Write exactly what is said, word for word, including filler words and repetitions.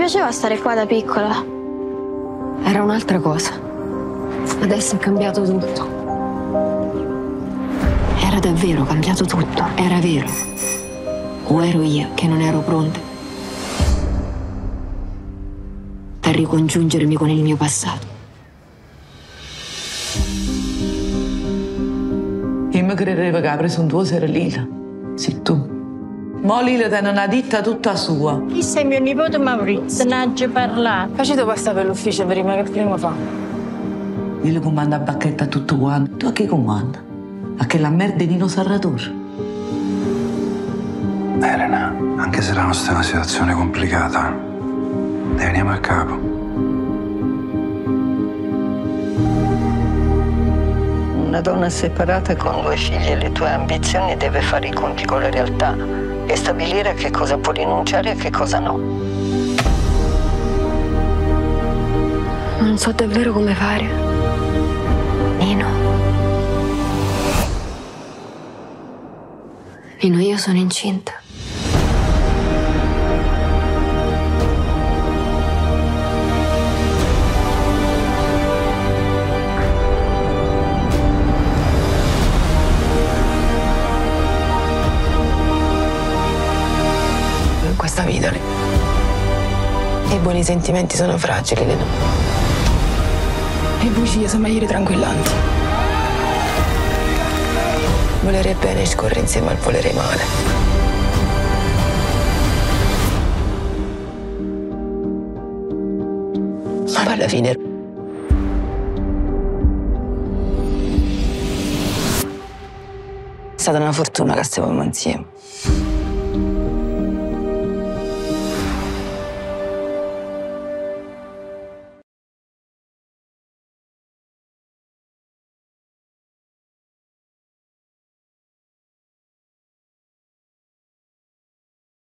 piaceva stare qua da piccola. Era un'altra cosa. Adesso è cambiato tutto. Era davvero cambiato tutto. Era vero. O ero io che non ero pronta per ricongiungermi con il mio passato. Io mi credevo che la presuntuosa era Lila. Sei tu. Mo Lila tiene una ditta tutta sua. Chi sei mio nipote Maurizio? Non ha già parlato. Facete passare per l'ufficio prima, che prima fa. Lila comanda a bacchetta a tutto quanto. Tu a chi comanda? A che la merda di Nino Sarratore. Elena, anche se la nostra è una situazione complicata, ne veniamo a capo. Una donna separata con due figli e le tue ambizioni deve fare i conti con la realtà e stabilire a che cosa può rinunciare e a che cosa no. Non so davvero come fare. Nino. Nino, io sono incinta. In questa vita i buoni sentimenti sono fragili, no? Le bugie sono meglio tranquillanti. Volere bene scorre insieme al volere male. Ma alla fine è stata una fortuna che stavamo insieme.